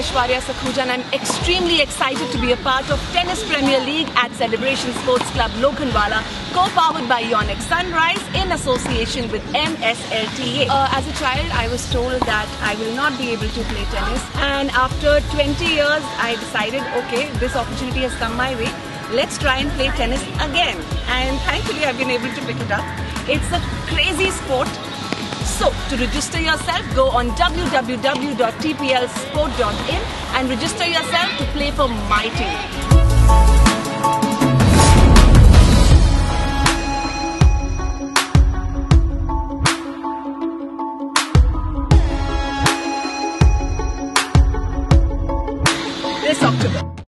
Aishwarya Sakhuja and I'm extremely excited to be a part of Tennis Premier League at Celebration Sports Club Lokhandwala, co-powered by Yonex Sunrise in association with MSLTA. As a child, I was told that I will not be able to play tennis, and after 20 years, I decided, okay, this opportunity has come my way. Let's try and play tennis again, and thankfully I've been able to pick it up. It's a crazy sport. So, to register yourself, go on www.tplsport.in and register yourself to play for my team.